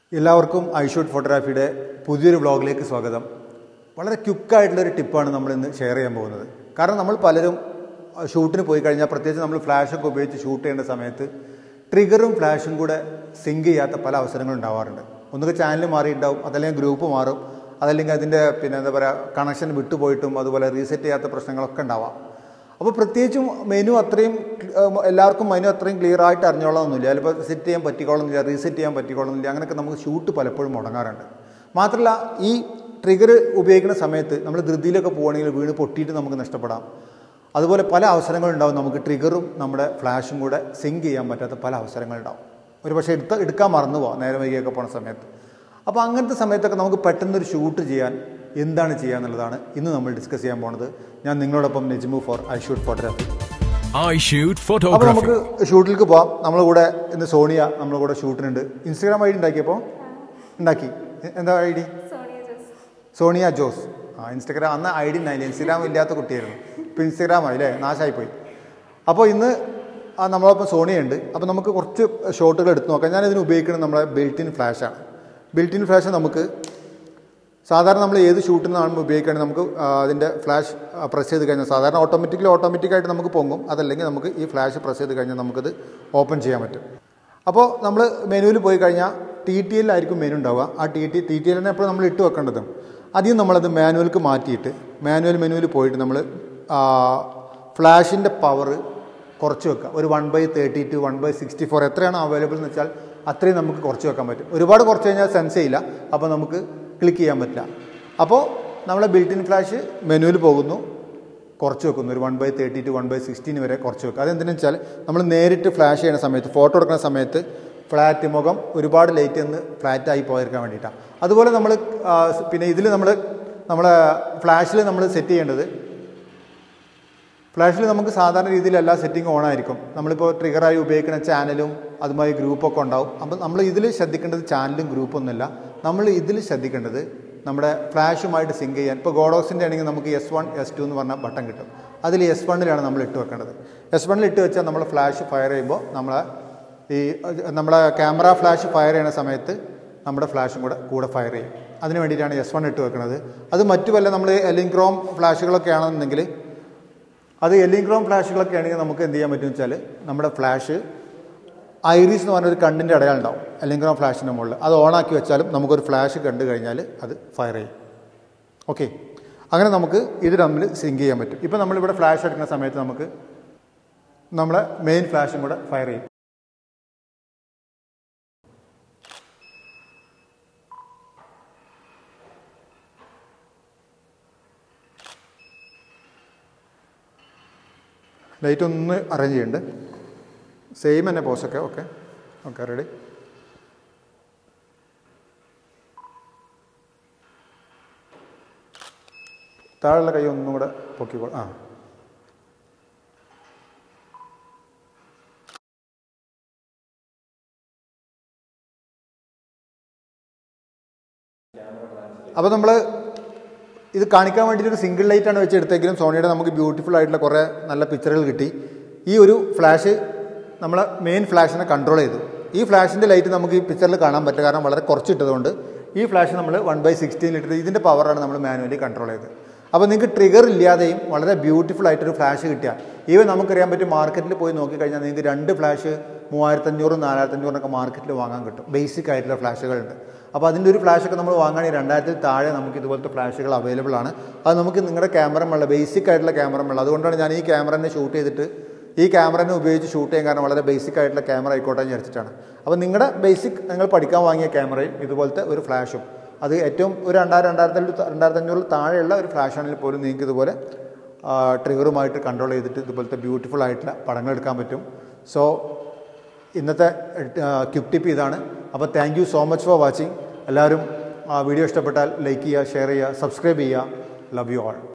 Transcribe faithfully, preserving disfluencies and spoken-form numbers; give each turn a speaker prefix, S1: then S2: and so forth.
S1: എല്ലാവർക്കും ഐഷൂട്ട് ഫോട്ടോഗ്രാഫിയുടെ പുതിയൊരു വ്ളോഗിലേക്ക് സ്വാഗതം. വളരെ ക്വിക്കായിട്ടുള്ളൊരു ടിപ്പാണ് നമ്മൾ ഇന്ന് ഷെയർ ചെയ്യാൻ പോകുന്നത്. കാരണം നമ്മൾ പലരും ഷൂട്ടിന് പോയി കഴിഞ്ഞാൽ, പ്രത്യേകിച്ച് നമ്മൾ ഫ്ലാഷൊക്കെ ഉപയോഗിച്ച് ഷൂട്ട് ചെയ്യേണ്ട സമയത്ത് ട്രിഗറും ഫ്ലാഷും കൂടെ സിങ്ക് ചെയ്യാത്ത പല അവസരങ്ങളും ഉണ്ടാവാറുണ്ട്. ഒന്നുകിൽ ചാനൽ മാറിയിട്ടുണ്ടാവും, അതല്ലെങ്കിൽ ഗ്രൂപ്പ് മാറും, അതല്ലെങ്കിൽ അതിൻ്റെ പിന്നെ എന്താ പറയുക കണക്ഷൻ വിട്ടുപോയിട്ടും അതുപോലെ റീസെറ്റ് ചെയ്യാത്ത പ്രശ്നങ്ങളൊക്കെ ഉണ്ടാവാം. അപ്പോൾ പ്രത്യേകിച്ചും മെനു അത്രയും എല്ലാവർക്കും മെനു അത്രയും ക്ലിയർ ആയിട്ട് അറിഞ്ഞോളണമെന്നില്ല. ചിലപ്പോൾ സെറ്റ് ചെയ്യാൻ പറ്റിക്കോളന്നില്ല, റീസെറ്റ് ചെയ്യാൻ പറ്റിക്കോളന്നില്ല. അങ്ങനെയൊക്കെ നമുക്ക് ഷൂട്ട് പലപ്പോഴും മുടങ്ങാറുണ്ട്. മാത്രമല്ല, ഈ ട്രിഗർ ഉപയോഗിക്കുന്ന സമയത്ത് നമ്മൾ ധൃതിയിലൊക്കെ പോവുകയാണെങ്കിൽ വീണ് പൊട്ടിയിട്ട് നമുക്ക് നഷ്ടപ്പെടാം. അതുപോലെ പല അവസരങ്ങളുണ്ടാവും. നമുക്ക് ട്രിഗറും നമ്മുടെ ഫ്ലാഷും കൂടെ സിങ്ക് ചെയ്യാൻ പറ്റാത്ത പല അവസരങ്ങളുണ്ടാവും. ഒരു പക്ഷേ എടുത്ത എടുക്കാൻ മറന്നു പോവാം നേരെ വൈകിയൊക്കെ പോകുന്ന സമയത്ത്. അപ്പോൾ അങ്ങനത്തെ സമയത്തൊക്കെ നമുക്ക് പെട്ടെന്നൊരു ഷൂട്ട് ചെയ്യാൻ എന്താണ് ചെയ്യുക എന്നുള്ളതാണ് ഇന്ന് നമ്മൾ ഡിസ്കസ് ചെയ്യാൻ പോകുന്നത്. ഞാൻ നിങ്ങളോടൊപ്പം നെജ്മു ഫോർ ഐഷൂട്ട് ഫോട്ടോഗ്രാഫി. അപ്പോൾ നമുക്ക് ഷൂട്ടിലേക്ക് പോവാം. നമ്മളെ കൂടെ ഇന്ന് സോണിയ നമ്മളെ കൂടെ ഷൂട്ടിനുണ്ട്. ഇൻസ്റ്റാഗ്രാം ഐ ഡി ഉണ്ടാക്കിയപ്പോൾ ഉണ്ടാക്കി എന്താ ഐ ഡി? സോണിയ ജോസ്. ആ ഇൻസ്റ്റാഗ്രാം അന്ന് ഐ ഡി ഉണ്ടായില്ല, ഇൻസ്റ്റാഗ്രാം ഇല്ലാത്ത കുട്ടിയായിരുന്നു. ഇപ്പോൾ ഇൻസ്റ്റാഗ്രാം ആയി അല്ലേ, നാശമായിപ്പോയി. അപ്പോൾ ഇന്ന് നമ്മളൊപ്പം സോണിയ ഉണ്ട്. അപ്പോൾ നമുക്ക് കുറച്ച് ഷോട്ടുകൾ എടുത്ത് നോക്കാം. ഞാനിതിന് ഉപയോഗിക്കുന്നത് നമ്മളെ ബിൽറ്റ് ഇൻ ഫ്ലാഷാണ്. ബിൽറ്റ് ഇൻ ഫ്ലാഷ് നമുക്ക് സാധാരണ നമ്മൾ ഏത് ഷൂട്ടിൽ നിന്നാണ് ഉപയോഗിക്കുകയാണെങ്കിൽ നമുക്ക് അതിൻ്റെ ഫ്ലാഷ് പ്രസ് ചെയ്ത് കഴിഞ്ഞാൽ സാധാരണ ഓട്ടോമാറ്റിക്കലി ഓട്ടോമാറ്റിക്കായിട്ട് നമുക്ക് പൊങ്ങും. അതല്ലെങ്കിൽ നമുക്ക് ഈ ഫ്ലാഷ് പ്രസ് ചെയ്ത് കഴിഞ്ഞാൽ നമുക്കത് ഓപ്പൺ ചെയ്യാൻ പറ്റും. അപ്പോൾ നമ്മൾ മെനുവിൽ പോയി കഴിഞ്ഞാൽ ടി ടി എല്ലായിരിക്കും മെനു ഉണ്ടാവുക. ആ ടി ടി ടി ടി എല്ലിനെ എപ്പോഴും നമ്മൾ ഇട്ട് വെക്കേണ്ടത്. ആദ്യം നമ്മളത് മാനുവൽക്ക് മാറ്റിയിട്ട് മാനുവൽ മെനുവിൽ പോയിട്ട് നമ്മൾ ഫ്ലാഷിൻ്റെ പവർ കുറച്ച് വെക്കുക. ഒരു one by thirty two one by sixty four എത്രയാണ് അവൈലബിൾ എന്ന് വെച്ചാൽ അത്രയും നമുക്ക് കുറച്ച് വെക്കാൻ പറ്റും. ഒരുപാട് കുറച്ച് കഴിഞ്ഞാൽ സെൻസ് ചെയ്യില്ല, അപ്പോൾ നമുക്ക് ക്ലിക്ക് ചെയ്യാൻ പറ്റില്ല. അപ്പോൾ നമ്മളെ ബിൽറ്റ് ഇൻ ഫ്ലാഷ് മെനുവിൽ പോകുന്നു, കുറച്ച് വെക്കുന്നു. ഒരു one by thirty two one by sixteen വരെ കുറച്ച് വെക്കുക. അതെന്തിനാ വെച്ചാൽ നമ്മൾ നേരിട്ട് ഫ്ലാഷ് ചെയ്യുന്ന സമയത്ത്, ഫോട്ടോ എടുക്കുന്ന സമയത്ത് ഫ്ലാറ്റ് മുഖം ഒരുപാട് ലൈറ്റ് ഒന്ന് ഫ്ലാറ്റായി പോയിരിക്കാൻ വേണ്ടിയിട്ടാണ്. അതുപോലെ നമ്മൾ പിന്നെ ഇതിൽ നമ്മൾ നമ്മളെ ഫ്ലാഷിൽ നമ്മൾ സെറ്റ് ചെയ്യേണ്ടത്, ഫ്ലാഷിൽ നമുക്ക് സാധാരണ രീതിയിൽ എല്ലാ സെറ്റിങ്ങും ഓണായിരിക്കും. നമ്മളിപ്പോൾ ട്രിഗറായി ഉപയോഗിക്കുന്ന ചാനലും അതുമായി ഗ്രൂപ്പൊക്കെ ഉണ്ടാവും. അപ്പം നമ്മൾ ഇതിൽ ശ്രദ്ധിക്കേണ്ടത് ചാനലും ഗ്രൂപ്പൊന്നുമില്ല. നമ്മൾ ഇതിൽ ശ്രദ്ധിക്കേണ്ടത് നമ്മുടെ ഫ്ലാഷുമായിട്ട് സിങ്ക് ചെയ്യാൻ. ഇപ്പോൾ ഗോഡോക്സിൻ്റെ ആണെങ്കിൽ നമുക്ക് എസ് വൺ എസ് ടു എന്ന് പറഞ്ഞ ബട്ടൺ കിട്ടും. അതിൽ എസ് വണ്ണിലാണ് നമ്മൾ ഇട്ട് വെക്കേണ്ടത്. എസ് വണ്ണിൽ ഇട്ട് വെച്ചാൽ നമ്മൾ ഫ്ലാഷ് ഫയർ ചെയ്യുമ്പോൾ നമ്മളെ ഈ നമ്മുടെ ക്യാമറ ഫ്ലാഷ് ഫയർ ചെയ്യുന്ന സമയത്ത് നമ്മുടെ ഫ്ലാഷും കൂടെ കൂടെ ഫയർ ചെയ്യും. അതിന് വേണ്ടിയിട്ടാണ് എസ് വൺ ഇട്ട് വെക്കുന്നത്. അത് മറ്റു വല്ല നമ്മൾ എലിൻക്രോം ഫ്ലാഷുകളൊക്കെ ആണെന്നുണ്ടെങ്കിൽ, അത് എലിൻക്രോം ഫ്ലാഷുകളൊക്കെ ആണെങ്കിൽ നമുക്ക് എന്ത് ചെയ്യാൻ പറ്റുമെന്ന് വെച്ചാൽ നമ്മുടെ ഫ്ലാഷ് ഐറിസ് എന്ന് പറഞ്ഞൊരു കണ്ണിൻ്റെ അടയാളം ഉണ്ടാവും എലിൻക്രോം ഫ്ലാഷിൻ്റെ മുകളിൽ. അത് ഓണാക്കി വെച്ചാലും നമുക്കൊരു ഫ്ലാഷ് കണ്ടു കഴിഞ്ഞാൽ അത് ഫയർ ചെയ്യും. ഓക്കെ, അങ്ങനെ നമുക്ക് ഇത് തമ്മിൽ സിങ്ക് ചെയ്യാൻ പറ്റും. ഇപ്പോൾ നമ്മളിവിടെ ഫ്ലാഷ് എടുക്കുന്ന സമയത്ത് നമുക്ക് നമ്മളെ മെയിൻ ഫ്ലാഷും കൂടെ ഫയർ ചെയ്യും. ലൈറ്റ് ഒന്ന് അറേഞ്ച് ചെയ്യുന്നുണ്ട്. സെയിം തന്നെ പോസൊക്കെ. Okay okay ready. താഴെയുള്ള കൈ ഒന്നും കൂടെ പൊക്കിക്കോളൂ. ആ അപ്പോൾ നമ്മൾ ഇത് കാണിക്കാൻ വേണ്ടിയിട്ട് ഒരു സിംഗിൾ ലൈറ്റാണ് വെച്ചെടുത്തെങ്കിലും സോണിയുടെ നമുക്ക് ബ്യൂട്ടിഫുൾ ആയിട്ടുള്ള കുറേ നല്ല പിക്ചറുകൾ കിട്ടി. ഈ ഒരു ഫ്ലാഷ് നമ്മളെ മെയിൻ ഫ്ലാഷിനെ കൺട്രോൾ ചെയ്തു. ഈ ഫ്ലാഷിൻ്റെ ലൈറ്റ് നമുക്ക് ഈ പിക്ചറിൽ കാണാൻ പറ്റില്ല, കാരണം വളരെ കുറച്ചിട്ടതുകൊണ്ട്. ഈ ഫ്ലാഷ് നമ്മൾ വൺ ബൈ സിക്സ്റ്റീൻ ഇട്ടിട്ട് ഇതിൻ്റെ പവറാണ് നമ്മൾ മാനുവലി കൺട്രോൾ ചെയ്തത്. അപ്പോൾ നിങ്ങൾക്ക് ട്രിഗർ ഇല്ലാതെയും വളരെ ബ്യൂട്ടിഫുൾ ആയിട്ടൊരു ഫ്ലാഷ് കിട്ടിയാൽ, ഈവൻ നമുക്കറിയാൻ പറ്റും മാർക്കറ്റിൽ പോയി നോക്കിക്കഴിഞ്ഞാൽ നിങ്ങൾക്ക് രണ്ട് ഫ്ലാഷ് മൂവായിരത്തഞ്ഞൂറും നാലായിരത്തഞ്ഞൂറിനൊക്കെ മാർക്കറ്റിൽ വാങ്ങാൻ കിട്ടും. ബേസിക് ആയിട്ടുള്ള ഫ്ലാഷുകളുണ്ട്. അപ്പോൾ അതിൻ്റെ ഒരു ഫ്ലാഷൊക്കെ നമ്മൾ വാങ്ങുകയാണെങ്കിൽ രണ്ടായിരത്തിൽ താഴെ നമുക്ക് ഇതുപോലത്തെ ഫ്ലാഷുകൾ അവൈലബിൾ ആണ്. അത് നമുക്ക് നിങ്ങളുടെ ക്യാമറ ഉള്ള ബേസിക് ആയിട്ടുള്ള ക്യാമറ ഉള്ള അതുകൊണ്ടാണ് ഞാൻ ഈ ക്യാമറനെ ഷൂട്ട് ചെയ്തിട്ട് ഈ ക്യാമറനെ ഉപയോഗിച്ച് ഷൂട്ട് ചെയ്യാൻ കാരണം വളരെ ബേസിക് ആയിട്ടുള്ള ക്യാമറ ആയിക്കോട്ടെ എന്ന് വിചാരിച്ചിട്ടാണ്. അപ്പോൾ നിങ്ങളുടെ ബേസിക് നിങ്ങൾ പഠിക്കാൻ വാങ്ങിയ ക്യാമറയും ഇതുപോലത്തെ ഒരു ഫ്ലാഷും, അത് ഏറ്റവും ഒരു രണ്ടായിരം രണ്ടായിരത്തി രണ്ടായിരത്തി അഞ്ഞൂറിൽ താഴെയുള്ള ഒരു ഫ്ലാഷ് ആണെങ്കിൽ പോലും നിങ്ങൾക്ക് ഇതുപോലെ ട്രിഗറുമായിട്ട് കൺട്രോൾ ചെയ്തിട്ട് ഇതുപോലത്തെ ബ്യൂട്ടിഫുൾ ആയിട്ടുള്ള പടങ്ങൾ എടുക്കാൻ പറ്റും. സോ ഇന്നത്തെ ക്വിക്ക് ടിപ്പ് ഇതാണ്. അപ്പോൾ thank you so much for watching. എല്ലാവരും വീഡിയോ ഇഷ്ടപ്പെട്ടാൽ ലൈക്ക് ചെയ്യുക, ഷെയർ ചെയ്യുക, സബ്സ്ക്രൈബ് ചെയ്യുക. Love you all.